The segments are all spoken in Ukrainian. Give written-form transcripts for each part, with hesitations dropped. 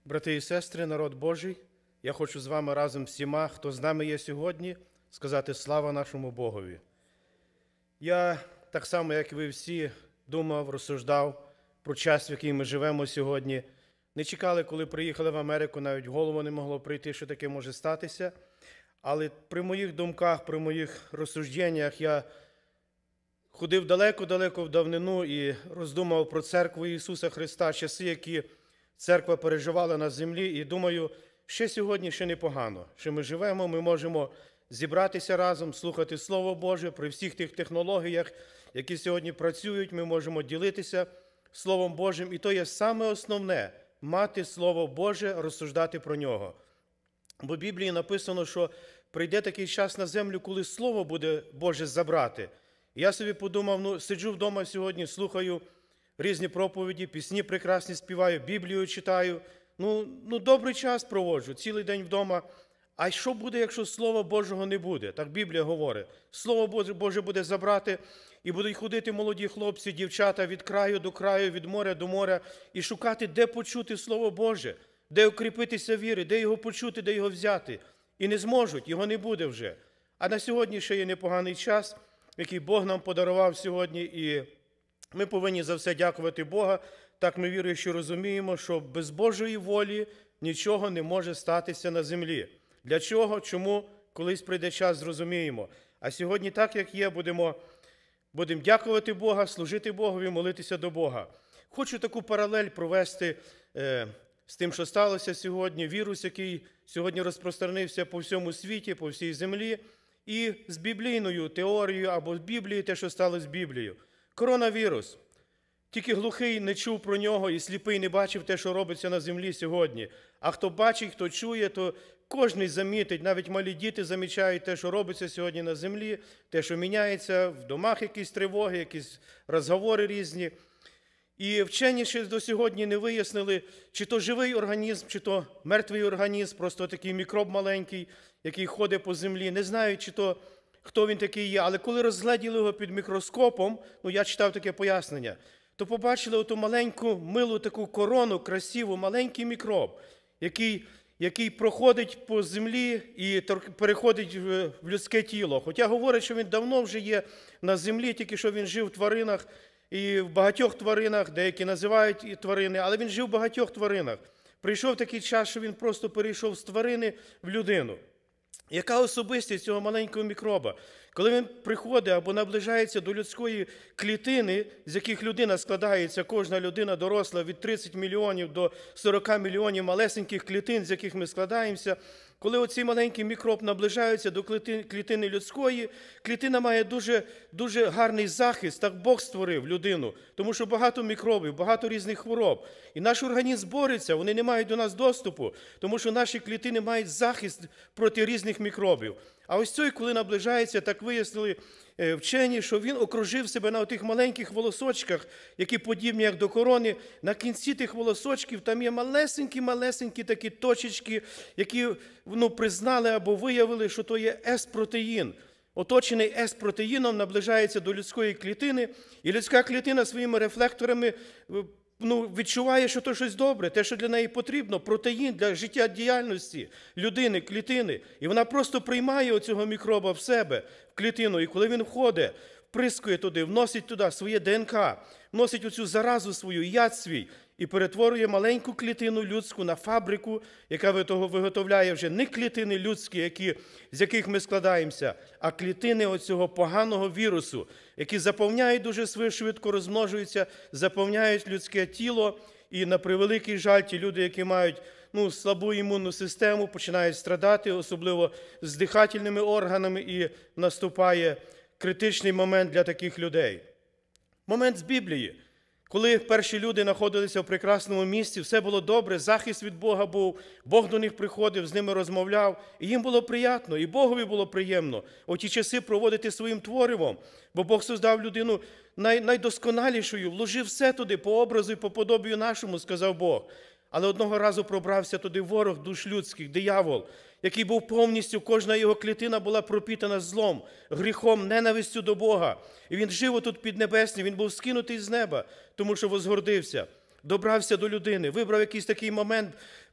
Брати і сестри, народ Божий, я хочу з вами разом всіма, хто з нами є сьогодні, сказати слава нашому Богові. Я, так само, як і ви всі, думав, розсуждав про час, в який ми живемо сьогодні. Не чекали, коли приїхали в Америку, навіть в голову не могло прийти, що таке може статися. Але при моїх думках, при моїх розсужденнях я ходив далеко-далеко в давнину і роздумав про церкву Ісуса Христа, часи, які церква переживала на землі. І думаю, ще сьогодні ще непогано, що ми живемо, ми можемо зібратися разом, слухати Слово Боже при всіх тих технологіях, які сьогодні працюють, ми можемо ділитися Словом Божим. І то є саме основне – мати Слово Боже, розсуждати про нього. Бо в Біблії написано, що прийде такий час на землю, коли Слово буде Боже забрати. І я собі подумав, сиджу вдома сьогодні, слухаю різні проповіді, пісні прекрасні співаю, Біблію читаю. Добрий час проводжу, цілий день вдома. А що буде, якщо Слова Божого не буде? Так Біблія говорить. Слово Боже буде забрати, і будуть ходити молоді хлопці, дівчата від краю до краю, від моря до моря, і шукати, де почути Слово Боже, де укріпитися віри, де його почути, де його взяти. І не зможуть, його не буде вже. А на сьогодні ще є непоганий час, який Бог нам подарував сьогодні, і ми повинні за все дякувати Бога. Так ми віруючи розуміємо, що без Божої волі нічого не може статися на землі. Для чого? Чому? Колись прийде час, зрозуміємо. А сьогодні так, як є, будемо дякувати Бога, служити Богові, молитися до Бога. Хочу таку паралель провести з тим, що сталося сьогодні, вірус, який сьогодні розпространився по всьому світі, по всій землі, і з біблійною теорією або з Біблією, те, що сталося з Біблією. Коронавірус. Тільки глухий не чув про нього і сліпий не бачив те, що робиться на землі сьогодні. А хто бачить, хто чує, то кожен замітить, навіть малі діти замічають те, що робиться сьогодні на землі, те, що міняється, в домах якісь тривоги, якісь розговори різні. І вчені ще до сьогодні не вияснили, чи то живий організм, чи то мертвий організм, просто такий мікроб маленький, який ходить по землі. Не знають, чи то хто він такий є. Але коли розгледіли його під мікроскопом, я читав таке пояснення, то побачили оту маленьку, милу таку корону, красиву, маленький мікроб, який проходить по землі і переходить в людське тіло. Хоча говорять, що він давно вже є на землі, тільки що він жив в тваринах, і в багатьох тваринах, деякі називають і тварини, але він жив в багатьох тваринах. Прийшов такий час, що він просто перейшов з тварини в людину. Яка особистість цього маленького мікроба? Коли він приходить або наближається до людської клітини, з яких людина складається, кожна людина доросла від 30 мільйонів до 40 мільйонів малесеньких клітин, з яких ми складаємося, коли оцей маленький мікроб наближається до клітини людської, клітина має дуже гарний захист, так Бог створив людину, тому що багато мікробів, багато різних хвороб. І наш організм бореться, вони не мають до нас доступу, тому що наші клітини мають захист проти різних мікробів. А ось цей, коли наближається, так вияснили вчені, що він окружив себе на тих маленьких волосочках, які подібні, як до корони. На кінці тих волосочків там є малесенькі такі точечки, які признали або виявили, що то є С-протеїн. Оточений С-протеїном наближається до людської клітини, і людська клітина своїми рефлекторами відчуває, що то щось добре, те, що для неї потрібно, протеїн для життєдіяльності людини, клітини. І вона просто приймає оцього мікроба в себе, в клітину. І коли він входить, вприскує туди, вносить туди своє ДНК, вносить оцю заразу свою, яд свій, і перетворює маленьку клітину людську на фабрику, яка виготовляє вже не клітини людські, з яких ми складаємося, а клітини оцього поганого вірусу, які заповняють дуже швидко, розмножуються, заповняють людське тіло. І на превеликий жаль, ті люди, які мають слабу імунну систему, починають страдати, особливо з дихательними органами, і наступає критичний момент для таких людей. Момент з Біблії. Коли перші люди знаходилися в прекрасному місці, все було добре, захист від Бога був, Бог до них приходив, з ними розмовляв, і їм було приємно, і Богові було приємно оті часи проводити своїм творивом, бо Бог создав людину найдосконалішою, вложив все туди по образу і по подобію нашому, сказав Бог. Але одного разу пробрався туди ворог душ людських, диявол, який був повністю, кожна його клітина була пропітана злом, гріхом, ненавистю до Бога. І він жив отут піднебесні, він був скинутий з неба, тому що возгордився. добрався до людини, вибрав якийсь такий момент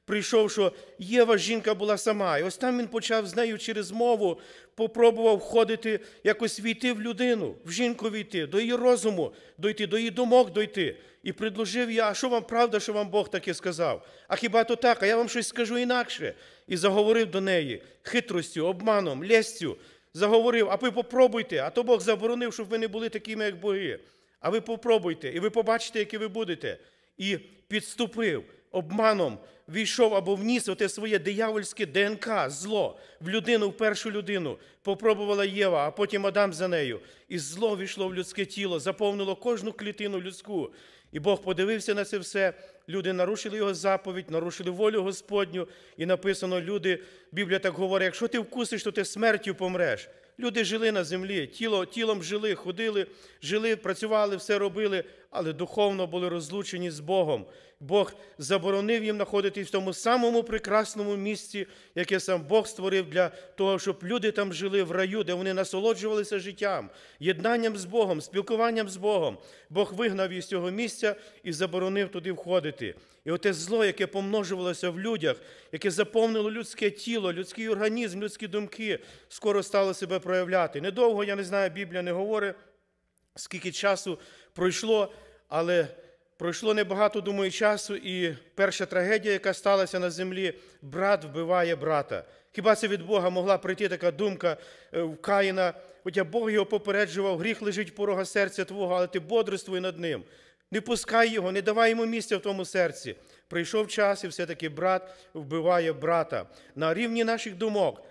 прийшов, що Єва, жінка, була сама. І ось там він почав з нею через мову, попробував входити, якось війти в людину, в жінку війти, до її розуму дойти, до її думок дойти. І предложив я, а що вам правда, що вам Бог таке сказав? А хіба то так, а я вам щось скажу інакше. І заговорив до неї хитростю, обманом, лестю. Заговорив, а ви попробуйте, а то Бог заборонив, щоб ви не були такими, як боги. А ви попробуйте, і ви побачите, які ви будете. І підступив, обманом війшов або вніс оте своє диявольське ДНК, зло, в людину, в першу людину. Попробувала Єва, а потім Адам за нею. І зло війшло в людське тіло, заповнило кожну клітину людську. І Бог подивився на це все, люди нарушили його заповідь, нарушили волю Господню. І написано, люди, Біблія так говорить, якщо ти вкусиш, то ти смертю помреш. Люди жили на землі, тілом жили, ходили, жили, працювали, все робили, але духовно були розлучені з Богом. Бог заборонив їм знаходитись в тому самому прекрасному місці, яке сам Бог створив для того, щоб люди там жили в раю, де вони насолоджувалися життям, єднанням з Богом, спілкуванням з Богом. Бог вигнав із цього місця і заборонив туди входити. І оте зло, яке помножувалося в людях, яке заповнило людське тіло, людський організм, людські думки, скоро стало себе проявляти. Недовго, я не знаю, Біблія не говорить, скільки часу пройшло, але пройшло небагато, думаю, часу, і перша трагедія, яка сталася на землі, брат вбиває брата. Хіба це від Бога могла прийти така думка в Каїна? Хоча Бог його попереджував, гріх лежить в порога серця твого, але ти бодрствуй над ним. Не пускай його, не давай йому місця в тому серці. Прийшов час, і все-таки брат вбиває брата. На рівні наших думок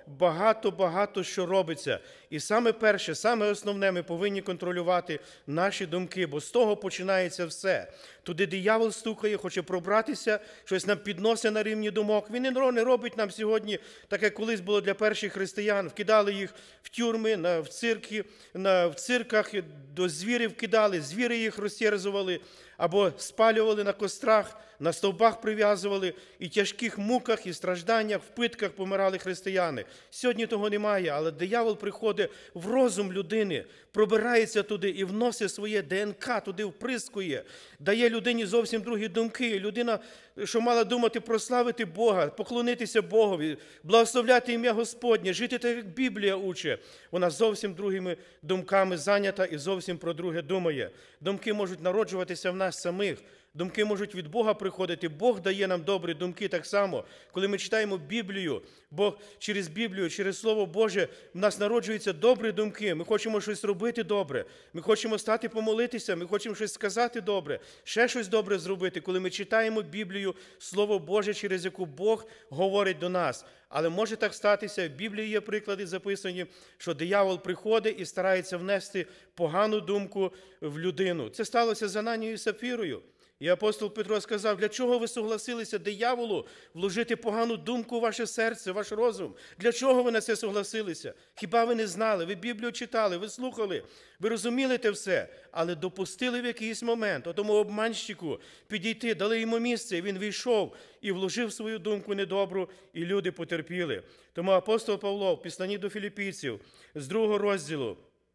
багато що робиться. І саме перше, саме основне, ми повинні контролювати наші думки, бо з того починається все. Туди диявол стукає, хоче пробратися, щось нам підносить на рівні думок. Він не робить нам сьогодні, так як колись було для перших християн. Вкидали їх в тюрми, в цирки, в цирках, до звірів кидали, звіри їх розтерзували, або спалювали на кострах, на стовбах прив'язували, і в тяжких муках, і стражданнях, в питках помирали християни. Сьогодні того немає, але диявол приходить в розум людини, пробирається туди і вносить своє ДНК, туди вприскує, дає людині зовсім другі думки. Людина, що мала думати прославити Бога, поклонитися Богові, благословляти ім'я Господнє, жити так, як Біблія учить, вона зовсім другими думками зайнята і зовсім про друге думає. Думки можуть народжуватися в нас самих, думки можуть від Бога приходити. Бог дає нам добрі думки так само. Коли ми читаємо Біблію, Бог через Біблію, через Слово Боже, в нас народжуються добрі думки. Ми хочемо щось робити добре. Ми хочемо стати помолитися, ми хочемо щось сказати добре, ще щось добре зробити, коли ми читаємо Біблію, Слово Боже, через яку Бог говорить до нас. Але може так статися, в Біблії є приклади записані, що диявол приходить і старається внести погану думку в людину. Це сталося з Ананією і Сапфірою. І апостол Петро сказав, для чого ви согласилися дияволу вложити погану думку у ваше серце, в ваш розум? Для чого ви на це согласилися? Хіба ви не знали? Ви Біблію читали, ви слухали, ви розуміли те все, але допустили в якийсь момент тому обманщику підійти, дали йому місце, і він війшов і вложив свою думку недобру, і люди потерпіли. Тому апостол Павло в Післанні до Філіпійців з 2 розділу,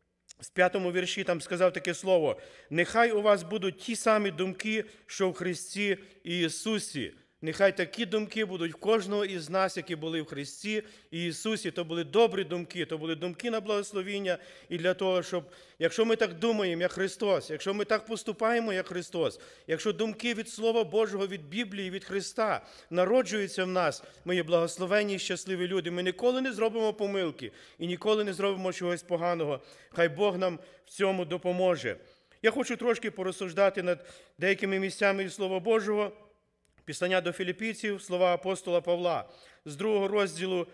з 5 вірші там сказав таке слово: «Нехай у вас будуть ті самі думки, що в Христі Ісусі». Нехай такі думки будуть в кожного із нас, які були в Христі і Ісусі. То були добрі думки, то були думки на благословіння. І для того, щоб, якщо ми так думаємо, як Христос, якщо ми так поступаємо, як Христос, якщо думки від Слова Божого, від Біблії, від Христа народжуються в нас, ми є благословенні і щасливі люди. Ми ніколи не зробимо помилки і ніколи не зробимо чогось поганого. Хай Бог нам в цьому допоможе. Я хочу трошки порозсуждати над деякими місцями із Слова Божого. Післання до Філіпійців, слова апостола Павла, з 2 розділу,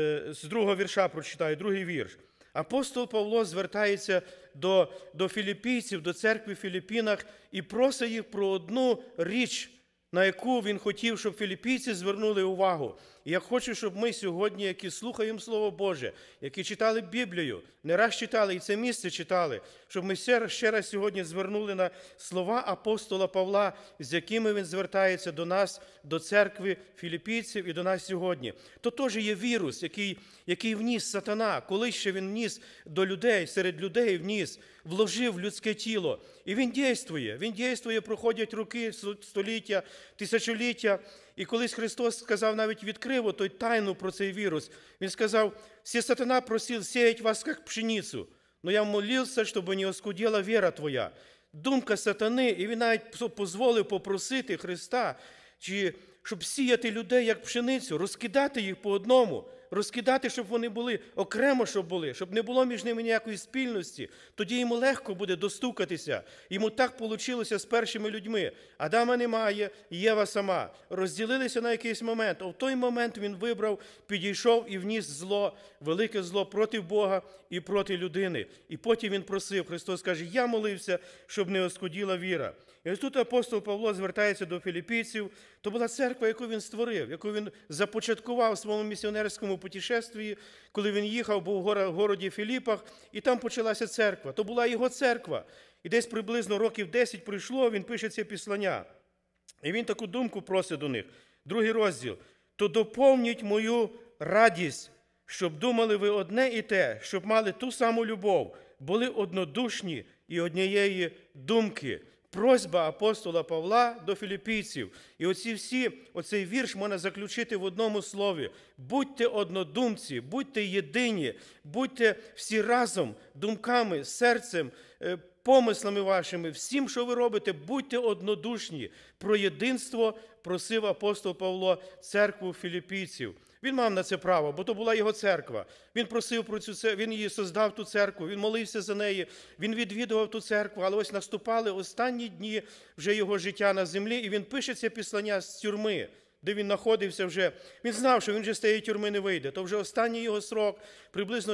з 2 вірша прочитаю, 2 вірш. Апостол Павло звертається до філіпійців, до церкви в Філіппінах і просить їх про одну річ, на яку він хотів, щоб філіппійці звернули увагу. І я хочу, щоб ми сьогодні, які слухаємо Слово Боже, які читали Біблію, не раз читали і це місце читали, щоб ми ще раз сьогодні звернули на слова апостола Павла, з якими він звертається до нас, до церкви філіппійців і до нас сьогодні. То теж є вірус, який вніс сатана, коли ще він вніс до людей, серед людей вніс, вложив в людське тіло. І він дійствує, проходять роки, століття, тисячоліття. І колись Христос сказав, навіть відкрив той тайну про цей вірус. Він сказав: «Все сатана просил сеять вас, как пшеницу, но я молился, чтобы не оскудела вера твоя». Думка сатани, і він навіть дозволив попросити Христа, щоб сіяти людей, як пшеницю, розкидати їх по одному, розкидати, щоб вони були окремо, щоб не було між ними ніякої спільності. Тоді йому легко буде достукатися. Йому так вийшло з першими людьми. Адама немає, Єва сама. Розділилися на якийсь момент. А в той момент він вибрав, підійшов і вніс зло, велике зло проти Бога і проти людини. І потім він просив, Христос каже: «Я молився, щоб не оскуділа віра». І ось тут апостол Павло звертається до філіппійців. То була церква, яку він створив, яку він започаткував у своєму місіонерському путешестві, коли він їхав, був в городі Філіпах, і там почалася церква. То була його церква. І десь приблизно років 10 пройшло, він пише це післання. І він таку думку просить до них. 2 розділ. «То доповніть мою радість, щоб думали ви одне і те, щоб мали ту саму любов, були однодушні і однієї думки». Просьба апостола Павла до філіппійців. І оцей вірш можна заключити в одному слові. Будьте однодумці, будьте єдині, будьте всі разом, думками, серцем, помислами вашими, всім, що ви робите, будьте однодушні. Про єдинство просив апостол Павло церкву філіппійців. Він мав на це право, бо то була його церква. Він просив про цю церкву, він її создав, ту церкву, він молився за неї, він відвідував ту церкву, але ось наступали останні дні вже його життя на землі, і він пише це післання з тюрми, де він знаходився вже. Він знав, що він вже з тієї тюрми не вийде. То вже останній його срок, приблизно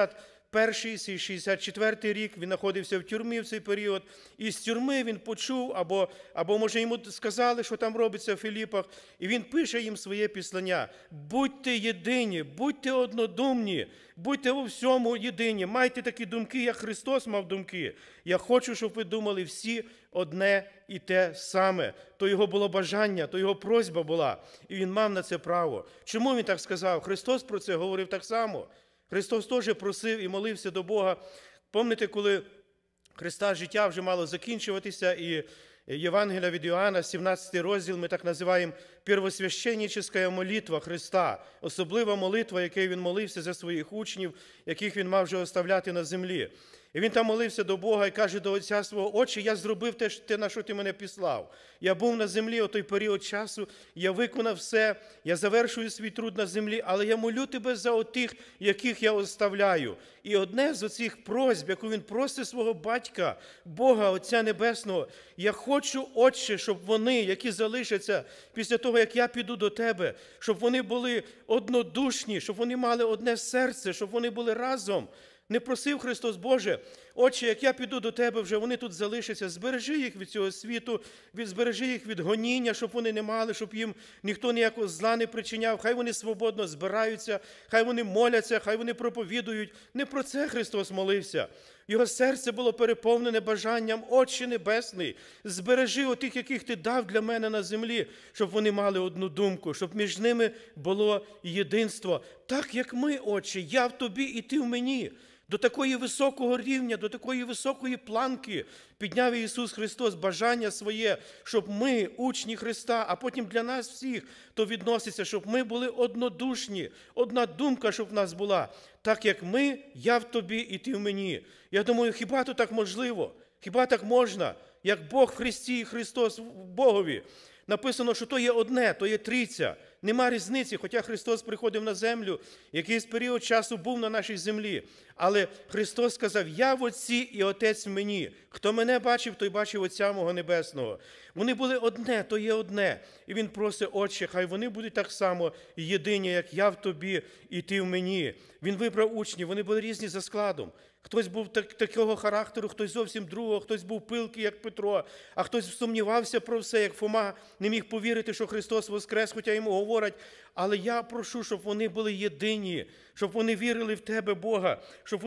61-й, 64-й рік, він знаходився в тюрмі в цей період. І з тюрми він почув, або може йому сказали, що там робиться в Філіпах, і він пише їм своє післання. Будьте єдині, будьте однодумні, будьте у всьому єдині, майте такі думки, як Христос мав думки. Я хочу, щоб ви думали всі одне і те саме. То його було бажання, то його просьба була, і він мав на це право. Чому він так сказав? Христос про це говорив так само. Христос теж просив і молився до Бога. Пам'ятаєте, коли Христа життя вже мало закінчуватися, і Євангелія від Іоанна, 17 розділ, ми так називаємо первосвященническая молитва Христа, особлива молитва, якою він молився за своїх учнів, яких він мав вже оставляти на землі. І він там молився до Бога і каже до Отця свого: «Отче, я зробив те, на що ти мене післав. Я був на землі у той період часу, я виконав все, я завершую свій труд на землі, але я молю тебе за отих, яких я оставляю». І одне з оцих просьб, яку він просить свого батька, Бога, Отця Небесного: «Я хочу, Отче, щоб вони, які залишаться після того, як я піду до тебе, щоб вони були однодушні, щоб вони мали одне серце, щоб вони були разом». Не просив Христос: «Боже, Отче, як я піду до Тебе, вже вони тут залишаться, збережи їх від цього світу, збережи їх від гоніння, щоб вони не мали, щоб їм ніхто ніякого зла не причиняв, хай вони свободно збираються, хай вони моляться, хай вони проповідують». Не про це Христос молився. Його серце було переповнене бажанням: «Отче Небесний, збережи отих, яких Ти дав для мене на землі, щоб вони мали одну думку, щоб між ними було єдинство. Так, як ми, Отче, я в Тобі і Ти в мені». До такої високого рівня, до такої високої планки підняв Ісус Христос бажання своє, щоб ми, учні Христа, а потім для нас всіх то відноситься, щоб ми були однодушні, одна думка, щоб в нас була. Так, як ми, я в Тобі і Ти в мені. Я думаю, хіба то так можливо? Хіба так можна? Як Бог в Христі і Христос в Богові. Написано, що то є одне, то є трійця. Нема різниці, хоча Христос приходив на землю, якийсь період часу був на нашій землі. Але Христос сказав: «Я в Отці і Отець в мені. Хто мене бачив, той бачив Отця мого Небесного». Вони були одне, то є одне. І Він просить: «Отче, хай вони будуть так само єдині, як я в Тобі і Ти в мені». Він вибрав учнів, вони були різні за складом. Хтось був такого характеру, хтось зовсім другого, хтось був пилкий, як Петро, а хтось сумнівався про все, як Фома, не міг повірити, що Христос воскрес, хоча йому говорять. Але я прошу, щоб вони були єдині, щоб вони вірили в Тебе, Бога, щоб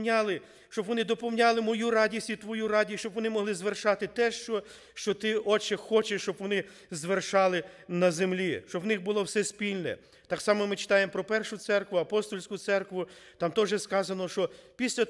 вони доповняли мою радість і Твою радість, щоб вони могли звершати те, що Ти, Отче, хочеш, щоб вони звершали на землі, щоб в них було все спільне. Так само ми читаємо про першу церкву, апостольську церкву. Там теж сказано, що після того,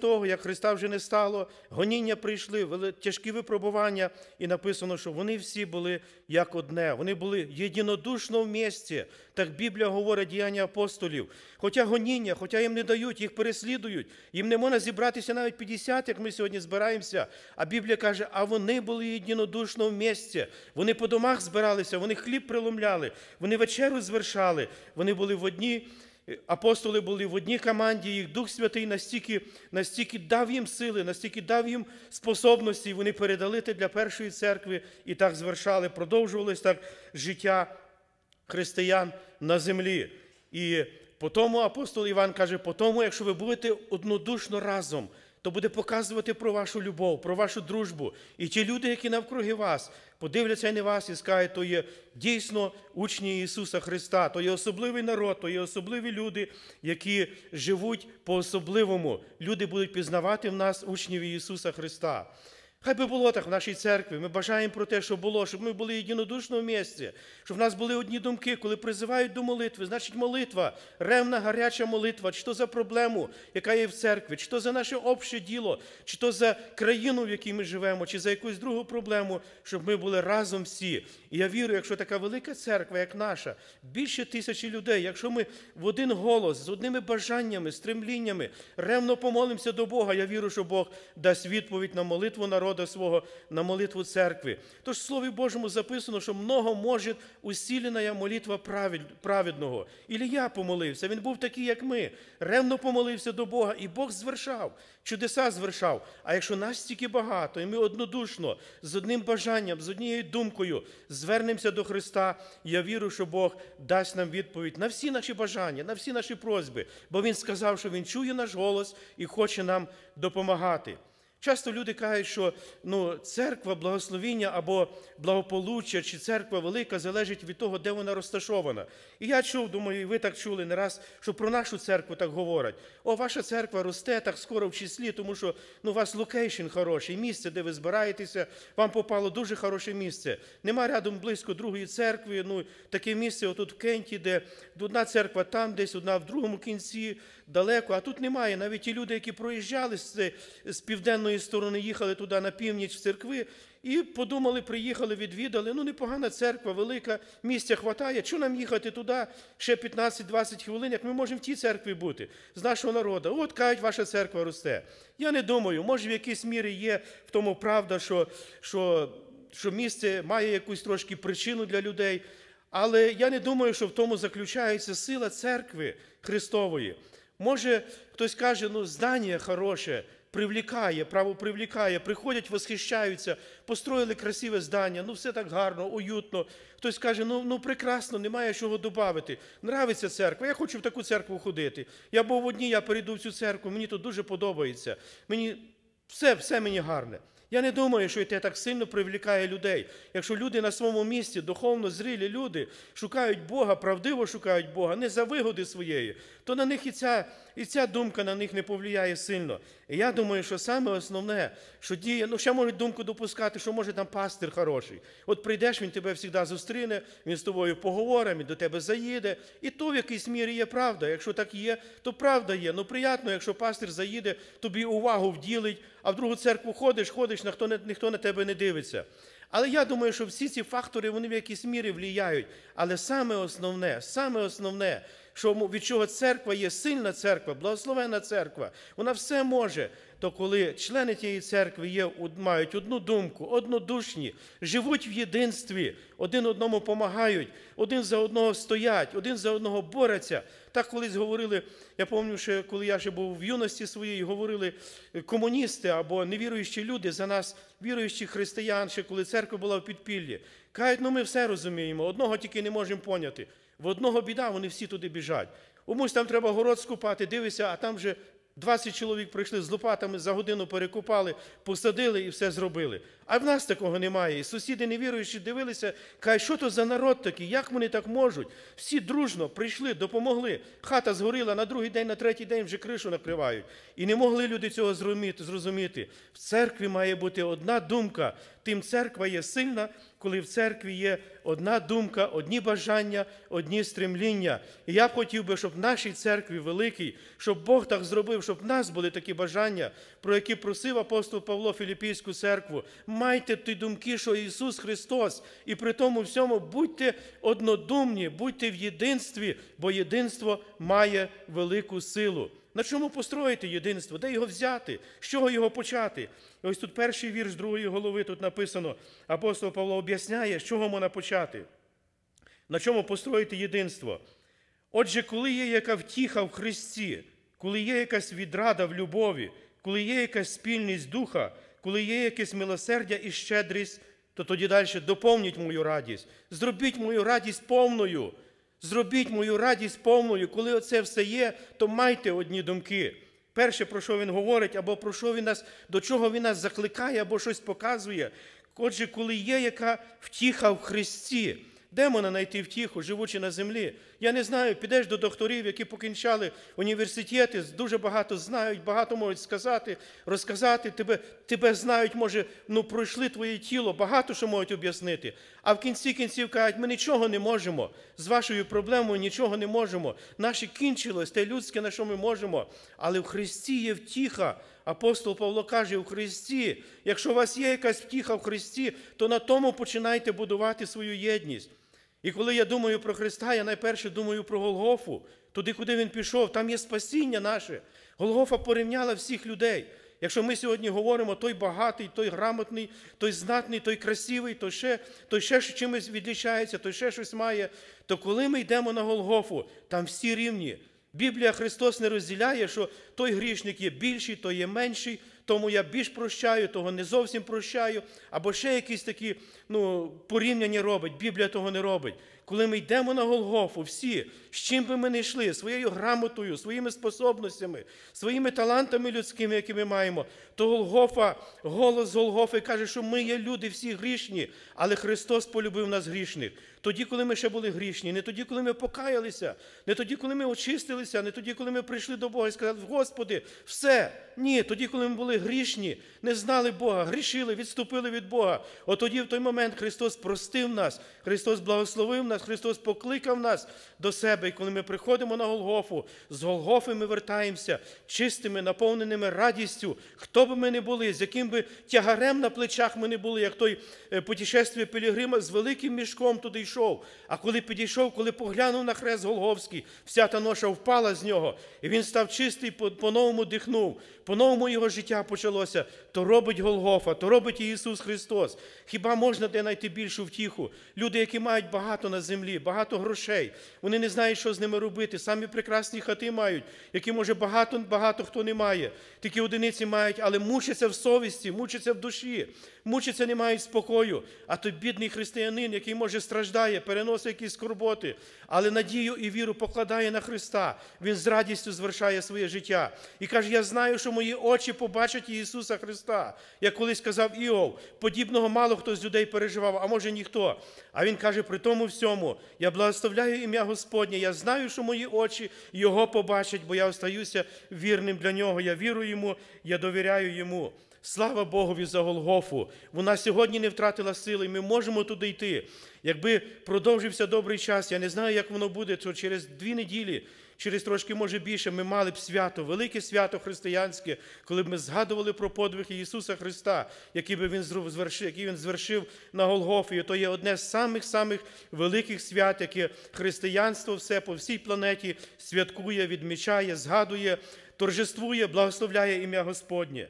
того, як Христа вже не стало, гоніння прийшли, тяжкі випробування, і написано, що вони всі були як одне, вони були єдинодушно в місті. Так Біблія говорить, Діяння апостолів. Хоча гоніння, хоча їм не дають, їх переслідують, їм не можна зібратися навіть 50, як ми сьогодні збираємося, а Біблія каже, а вони були єдинодушно в місті, вони по домах збиралися, вони хліб преломляли, вони вечерю звершали, вони були в одній. Апостоли були в одній команді, їх Дух Святий настільки дав їм сили, настільки дав їм способності, вони передали те для першої церкви і так звершали, продовжувалось так життя християн на землі. І потому апостол Іван каже, потому, якщо ви будете однодушно разом, то буде показувати про вашу любов, про вашу дружбу. І ті люди, які навкруги вас, подивляться на вас і скажуть, то є дійсно учні Ісуса Христа, то є особливий народ, то є особливі люди, які живуть по-особливому. Люди будуть пізнавати в нас учнів Ісуса Христа. Хай би було так в нашій церкві. Ми бажаємо про те, щоб було, щоб ми були єдинодушно в місті, щоб в нас були одні думки, коли призивають до молитви. Значить, молитва, ревна, гаряча молитва, чи то за проблему, яка є в церкві, чи то за наше обще діло, чи то за країну, в якій ми живемо, чи за якусь другу проблему, щоб ми були разом всі. І я вірю, якщо така велика церква, як наша, більше 1000 людей, якщо ми в один голос, з одними бажаннями, стремліннями, ревно помолимося до Бога, я вірю, що Бог дасть відповідь на молитву народу свого, на молитву церкви. Тож в Слові Божому записано, що много може усилена молитва праведного. Ілія помолився, він був такий, як ми, ревно помолився до Бога, і Бог звершав, чудеса звершав. А якщо нас стільки багато, і ми однодушно, з одним бажанням, з однією думкою звернемося до Христа, я вірю, що Бог дасть нам відповідь на всі наші бажання, на всі наші просьби, бо Він сказав, що Він чує наш голос і хоче нам допомагати. Часто люди кажуть, що церква, благословіння або благополуччя, чи церква велика залежить від того, де вона розташована. І я чув, думаю, і ви так чули не раз, що про нашу церкву так говорять. О, ваша церква росте так скоро в числі, тому що у вас локейшн хороший, місце, де ви збираєтеся, вам попало дуже хороше місце. Нема рядом близько другої церкви, таке місце отут в Кенті, де одна церква там десь, одна в другому кінці, далеко, а тут немає. Навіть ті люди, які проїжджали з південної сторони, їхали туди на північ в церкви, і подумали, приїхали, відвідали, непогана церква, велика, місця хватає, чого нам їхати туди ще 15-20 хвилин, як ми можемо в тій церкві бути, з нашого народу. От, кажуть, ваша церква росте. Я не думаю, може в якійсь мірі є в тому правда, що місце має якусь трошки причину для людей, але я не думаю, що в тому заключається сила церкви Христової. Може, хтось каже, здання хороше, право привлікає, приходять, восхищаються, построїли красиве здання, все так гарно, уютно. Хтось каже, прекрасно, немає чого додати. Нравиться церква, я хочу в таку церкву ходити. Я був в одній, я перейду в цю церкву, мені тут дуже подобається. Все мені гарне. Я не думаю, що це так сильно привлікає людей. Якщо люди на своєму місці, духовно зрілі люди, шукають Бога, правдиво шукають Бога, не за вигоди своєї, то на них і ця думка на них не повлияє сильно. І я думаю, що саме основне, що діє, ще можуть думку допускати, що може там пастир хороший. От прийдеш, він тебе завжди зустріне, він з тобою поговорить, він до тебе заїде. І то в якійсь мірі є правда. Якщо так є, то правда є. Приємно, якщо пастир заїде, тобі увагу вділить, а в другу церкву ходиш, ніхто на тебе не дивиться. Але я думаю, що всі ці фактори, вони в якійсь мірі впливають. Але саме основне, що від чого церква є сильна церква, благословенна церква, вона все може, то коли члени тієї церкви мають одну думку, однодушні, живуть в єдинстві, один одному допомагають, один за одного стоять, один за одного борються. Так колись говорили, я пам'ятаю, що коли я ще був в юності своїй, говорили комуністи або невіруючі люди за нас, віруючих християн, ще коли церква була в підпіллі. Кажуть, ми все розуміємо, одного тільки не можемо поняти. В одного біда, вони всі туди біжать. Комусь там треба город скупати, дивися, а там вже 20 чоловік прийшли з лопатами, за годину перекопали, посадили і все зробили. А в нас такого немає. І сусіди невіруючі дивилися, кажуть, що то за народ такий, як вони так можуть? Всі дружно прийшли, допомогли. Хата згоріла, на другий день, на третій день вже кришу накривають. І не могли люди цього зрозуміти. В церкві має бути одна думка. Тим церква є сильна коли в церкві є одна думка, одні бажання, одні стремління. І я б хотів би, щоб в нашій церкві великій, щоб Бог так зробив, щоб в нас були такі бажання, про які просив апостол Павло Філіппійську церкву. Майте ті думки, що Ісус Христос, і при тому всьому будьте однодумні, будьте в єдинстві, бо єдинство має велику силу. На чому построїти єдинство? Де його взяти? З чого його почати? І ось тут перший вірш 2 глави, тут написано, апостол Павло об'ясняє, з чого можна почати. На чому построїти єдинство? Отже, коли є яка втіха в Христі, коли є якась відрада в любові, коли є якась спільність духа, коли є якесь милосердя і щедрість, то тоді далі доповніть мою радість. Зробіть мою радість повною. Зробіть мою радість повною. Коли оце все є, то майте одні думки. Перше, про що він говорить, або про що він нас, до чого він нас закликає, або щось показує. Отже, коли є яка втіха в Христі, де можна знайти втіху, живучи на землі? Я не знаю, підеш до докторів, які покінчали університети, дуже багато знають, багато можуть сказати, розказати, тебе знають, може, пройшли твоє тіло, багато що можуть об'яснити. А в кінці кінців кажуть, ми нічого не можемо, з вашою проблемою нічого не можемо. Наше кінчилось, те людське, на що ми можемо. Але в Христі є втіха. Апостол Павло каже, в Христі, якщо у вас є якась втіха в Христі, то на тому починайте будувати свою єдність. І коли я думаю про Христа, я найперше думаю про Голгофу, туди, куди Він пішов, там є спасіння наше. Голгофа порівняла всіх людей. Якщо ми сьогодні говоримо, той багатий, той грамотний, той знатний, той красивий, той ще чимось відлічається, той ще щось має, то коли ми йдемо на Голгофу, там всі рівні. Біблія Христос не розділяє, що той грішник є більший, той є менший, тому я більш прощаю, того не зовсім прощаю, або ще якісь такі порівняння робить. Біблія того не робить. Коли ми йдемо на Голгофу, всі, з чим би ми не йшли, своєю грамотою, своїми способностями, своїми талантами людськими, які ми маємо, то Голгофа, голос Голгофи каже, що ми є люди всі грішні, але Христос полюбив нас грішних. Тоді, коли ми ще були грішні, не тоді, коли ми покаялися, не тоді, коли ми очистилися, не тоді, коли ми прийшли до Бога і сказали, Господи, все. Ні, тоді, коли ми були грішні, не знали Бога, грішили, відступили від Бога. От тоді, в той момент, Христос простив нас, Христос благословив нас, Христос покликав нас до себе. І коли ми приходимо на Голгофу, з Голгофи ми вертаємося чистими, наповненими радістю. Хто би ми не були, з яким би тягарем на плечах ми не були, як той путешествие Пілігрима, з великим мішком туди йшов. А коли підійшов, коли поглянув на хрест Голгофський, вся та ноша впала з нього, і він став чистий, по-новому дихнув, по-новому його життя почалося. То робить Голгофа, то робить Ісус Христос. Хіба можна де знайти більшу втіху? Люди, які мають багато на землі, багато грошей, вони не знають, що з ними робити. Самі прекрасні хати мають, які, може, багато хто не має. Такі одиниці мають, але мучаться в совісті, мучаться в душі, мучаться, не мають спокою. А той бідний християнин, який, може, страждає, переносить якісь скорботи, але надію і віру покладає на Христа. Він з радістю звершає своє життя. І каже, я знаю, що мої очі побачать Ісуса Христа. Як колись казав Іов, подібного мало хто з людей переживав, а може ніхто. А він каже, при тому всьому, я благословляю ім'я Господнє, я знаю, що мої очі Його побачать, бо я остаюся вірним для Нього, я вірую Йому, я довіряю Йому. Слава Богові за Голгофу. Вона сьогодні не втратила сили, і ми можемо туди йти. Якби продовжився добрий час, я не знаю, як воно буде, то через 2 неділі, через трошки, може, більше, ми мали б свято, велике свято християнське, коли б ми згадували про подвиг Ісуса Христа, який Він звершив на Голгофі. І то є одне з самих великих свят, яке християнство все по всій планеті святкує, відмічає, згадує, торжествує, благословляє ім'я Господнє.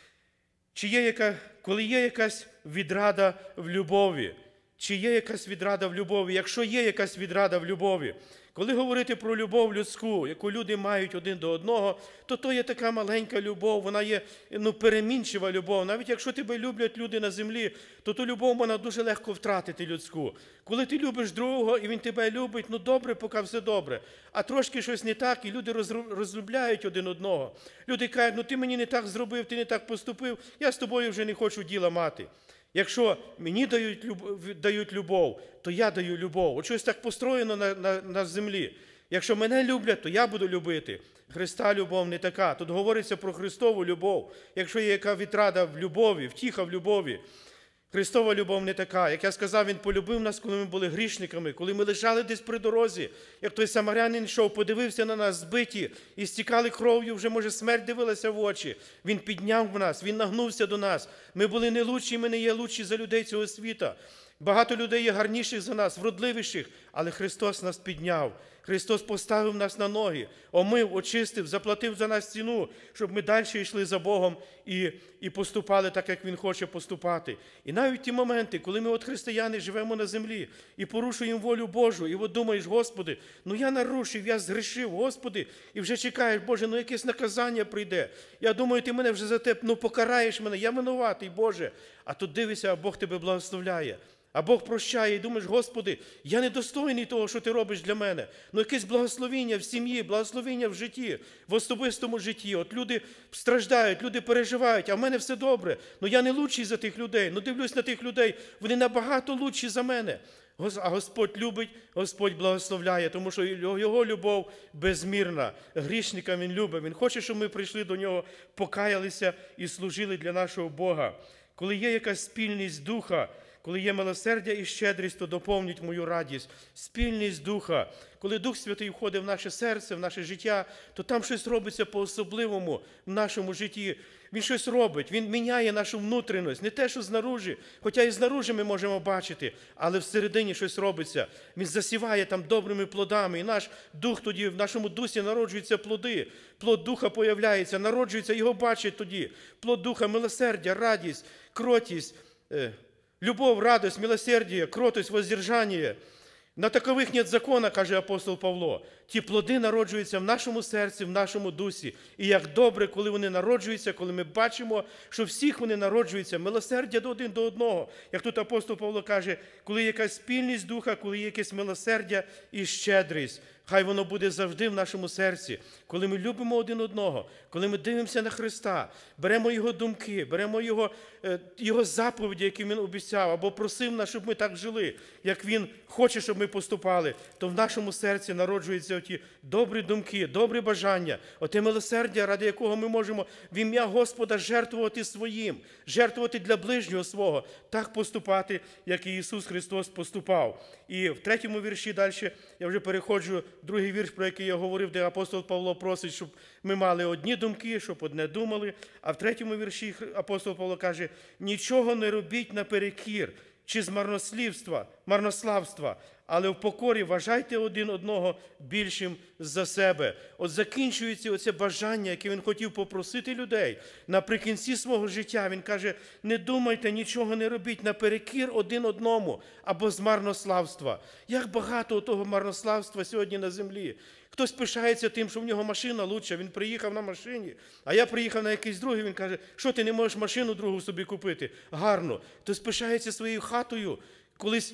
Коли є якась відрада в любові? Чи є якась відрада в любові? Якщо є якась відрада в любові, коли говорити про любов людську, яку люди мають один до одного, то є така маленька любов, вона є перемінчива любов. Навіть якщо тебе люблять люди на землі, то ту любов можна дуже легко втратити людську. Коли ти любиш другого, і він тебе любить, добре, поки все добре. А трошки щось не так, і люди розлюбляють один одного. Люди кажуть, ти мені не так зробив, ти не так поступив, я з тобою вже не хочу діла мати. Якщо мені дають любов, то я даю любов. От щось так построєно на землі. Якщо мене люблять, то я буду любити. Христа любов не така. Тут говориться про Христову любов. Якщо є яка відрада в любові, втіха в любові. Христова любов не така. Як я сказав, Він полюбив нас, коли ми були грішниками, коли ми лежали десь при дорозі. Як той самарянин йшов, подивився на нас збиті і стікали кров'ю, вже, може, смерть дивилася в очі. Він підняв нас, Він нагнувся до нас. Ми були не лучші, ми не є лучші за людей цього світа. Багато людей є гарніших за нас, вродливіших, але Христос нас підняв. Христос поставив нас на ноги, омив, очистив, заплатив за нас ціну, щоб ми далі йшли за Богом і поступали так, як Він хоче поступати. І навіть ті моменти, коли ми, християни, живемо на землі і порушуємо волю Божу, і думаєш, Господи, я нарушив, я згрішив, Господи, і вже чекаєш, Боже, якесь наказання прийде. Я думаю, Ти мене вже за те, покараєш мене, я винуватий, Боже. А тут дивишся, а Бог тебе благословляє. А Бог прощає і думаєш, Господи, я недостойний того, що Ти робиш для мене. Якесь благословіння в сім'ї, благословіння в житті, в особистому житті. От люди страждають, люди переживають, а в мене все добре. Я не лучший за тих людей. Дивлюсь на тих людей, вони набагато лучші за мене. А Господь любить, Господь благословляє, тому що Його любов безмірна. Грішника Він любить. Він хоче, щоб ми прийшли до Нього, покаялися і служили для нашого Бога. Коли є якась спільність духа, коли є милосердя і щедрість, то доповнюють мою радість. Спільність Духа. Коли Дух Святий входить в наше серце, в наше життя, то там щось робиться по-особливому в нашому житті. Він щось робить, Він міняє нашу внутрішність. Не те, що знаружи, хоча і знаружи ми можемо бачити, але всередині щось робиться. Він засіває там добрими плодами. І наш Дух тоді, в нашому дусі народжуються плоди. Плод Духа появляється, народжується, його бачать тоді. Плод Духа – милосердя, радість, кротість, любов, радость, милосердие, кротость, воздержание. На такових нет закона, каже апостол Павло. Ті плоди народжуються в нашому серці, в нашому дусі. І як добре, коли вони народжуються, коли ми бачимо, що всіх вони народжуються, милосердя один до одного. Як тут апостол Павло каже, коли є якась спільність духа, коли є якесь милосердя і щедрість. Хай воно буде завжди в нашому серці. Коли ми любимо один одного, коли ми дивимося на Христа, беремо Його думки, беремо Його заповіді, які Він обіцяв, або просив нас, щоб ми так жили, як Він хоче, щоб ми поступали, то в нашому серці народжуються оті добрі думки, добрі бажання, оте милосердя, ради якого ми можемо в ім'я Господа жертвувати своїм, жертвувати для ближнього свого, так поступати, як і Ісус Христос поступав. І в 3-му вірші далі, я вже переходжу, другий вірш, про який я говорив, де апостол Павло просить, щоб ми мали одні думки, щоб одне думали. А в 3-му вірші апостол Павло каже, нічого не робіть наперекір чи з марнославства, але в покорі вважайте один одного більшим за себе. От закінчується оце бажання, яке він хотів попросити людей. Наприкінці свого життя він каже, не думайте, нічого не робіть наперекір один одному або з марнославства. Як багато того марнославства сьогодні на землі. Хтось пишається тим, що в нього машина лучша, він приїхав на машині, а я приїхав на якийсь другий, він каже, що ти не можеш машину другу собі купити? Гарно. Хтось пишається своєю хатою. Колись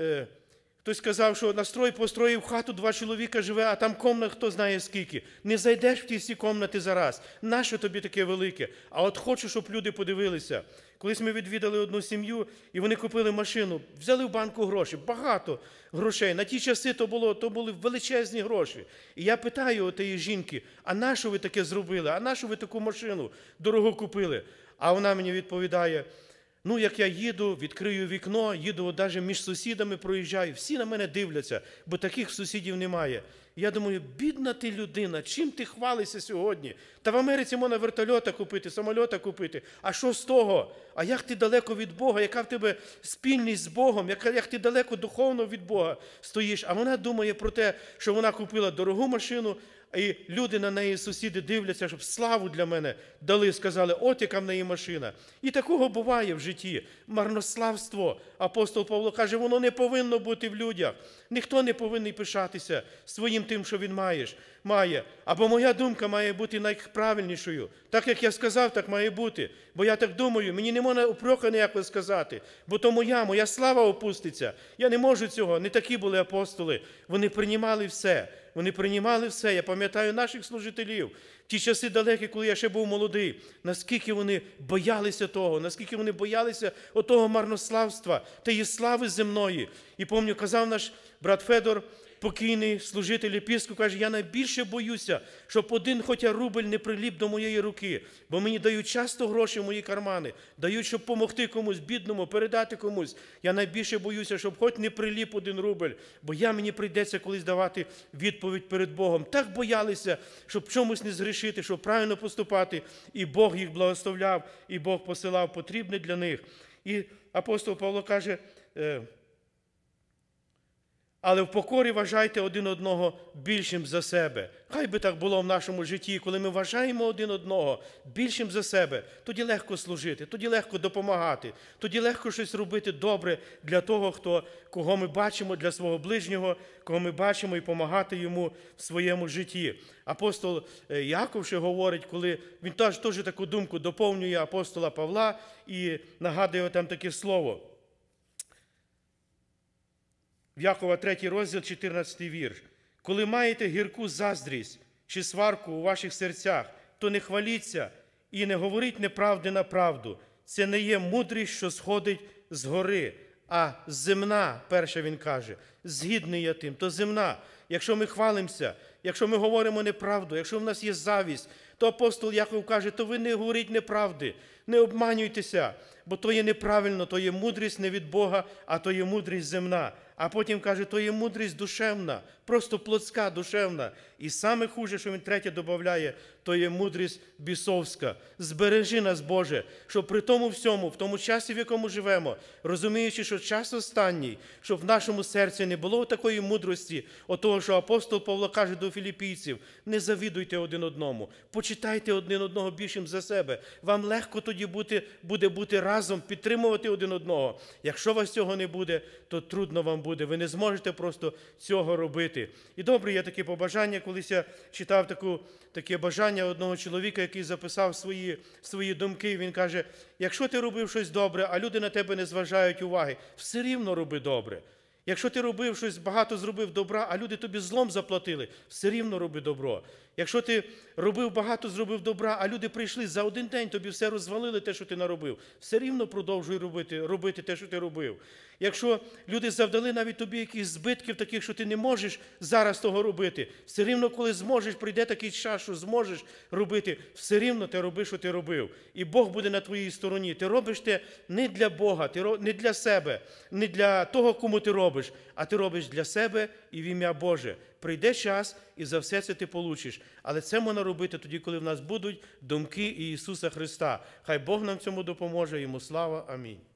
хтось сказав, що построїв хату, 2 чоловіка живе, а там комнат хто знає скільки. Не зайдеш в ті всі комнати зараз. Нащо тобі таке велике? А от хочу, щоб люди подивилися. Колись ми відвідали одну сім'ю, і вони купили машину, взяли в банку гроші, багато грошей. На ті часи то були величезні гроші. І я питаю у тієї жінки, а на що ви таке зробили? А на що ви таку машину дорого купили? А вона мені відповідає, як я їду, відкрию вікно, їду навіть між сусідами проїжджаю, всі на мене дивляться, бо таких сусідів немає. Я думаю, бідна ти людина, чим ти хвалишся сьогодні? Та в Америці можна вертольота купити, самольота купити. А що з того? А як ти далеко від Бога? Яка в тебе спільність з Богом? Як ти далеко духовно від Бога стоїш? А вона думає про те, що вона купила дорогу машину, і люди на неї, сусіди, дивляться, щоб славу для мене дали, сказали, от яка в неї машина. І такого буває в житті. Марнославство. Апостол Павло каже, воно не повинно бути в людях. Ніхто не повинен пишатися своїм тим, що він має. Або моя думка має бути найправильнішою. Так, як я сказав, так має бути. Бо я так думаю, мені не можна упреку ніякого сказати, бо то моя слава опуститься. Я не можу цього. Не такі були апостоли. Вони приймали все. Я пам'ятаю наших служителів, в ті часи далекі, коли я ще був молодий, наскільки вони боялися того, наскільки вони боялися отого марнославства, тієї слави земної. І пам'ятаю, казав наш брат Федор, покійний служитель епископ каже, я найбільше боюся, щоб один хоча рубль не приліп до моєї руки, бо мені дають часто гроші в мої кармани, дають, щоб допомогти комусь бідному, передати комусь. Я найбільше боюся, щоб хоч не приліп один рубль, бо мені прийдеться колись давати відповідь перед Богом. Так боялися, щоб чомусь не згрішити, щоб правильно поступати, і Бог їх благословляв, і Бог посилав потрібне для них. І апостол Павло каже, але в покорі вважайте один одного більшим за себе. Хай би так було в нашому житті, коли ми вважаємо один одного більшим за себе, тоді легко служити, тоді легко допомагати, тоді легко щось робити добре для того, кого ми бачимо, для свого ближнього, кого ми бачимо, і допомагати йому в своєму житті. Апостол Яков ще говорить, коли він теж таку думку доповнює апостола Павла і нагадує там таке слово. В Якова 3 розділ, 14 вірш. «Коли маєте гірку заздрість чи сварку у ваших серцях, то не хваліться і не говоріть неправди на правду. Це не є мудрість, що сходить згори, а земна», перше він каже, «згідний я тим», то земна. Якщо ми хвалимося, якщо ми говоримо неправду, якщо в нас є завість, то апостол Яков каже, то ви не говоріть неправди, не обманюйтеся, бо то є неправильно, то є мудрість не від Бога, а то є мудрість земна. А потім каже, то є мудрість душевна, просто плотська, душевна. І саме хуже, що він третє додає, то є мудрість бісовська. Збережи нас, Боже, щоб при тому всьому, в тому часі, в якому живемо, розуміючи, що час останній, щоб в нашому серці не було такої мудрості, того, що апостол Павло каже до філіпійців, не завідуйте один одному, почитайте один одного більшим за себе. Вам легко тоді буде бути разом, підтримувати один одного. Якщо у вас цього не буде, то трудно вам буде. Ви не зможете просто цього робити. І добре, є таке побажання, колись я читав таке бажання одного чоловіка, який записав свої думки. Він каже, якщо ти робив щось добре, а люди на тебе не зважають уваги, все рівно роби добре. Якщо ти робив щось, багато зробив добра, а люди тобі злом заплатили, все рівно роби добро. Якщо ти багато зробив добра, а люди прийшли за один день, тобі все розвалили те, що ти наробив, все рівно продовжуй робити те, що ти робив. Якщо люди завдали навіть тобі якихось збитків таких, що ти не можеш зараз того робити, все рівно, коли зможеш, прийде такий час, що зможеш робити, все рівно ти роби, що ти робив. І Бог буде на твоїй стороні. Ти робиш те не для Бога, не для себе, не для того, кому ти робиш, а ти робиш для себе і в ім'я Боже. Прийде час, і за все це ти получиш. Але це можна робити тоді, коли в нас будуть думки Ісуса Христа. Хай Бог нам цьому допоможе. Йому слава. Амінь.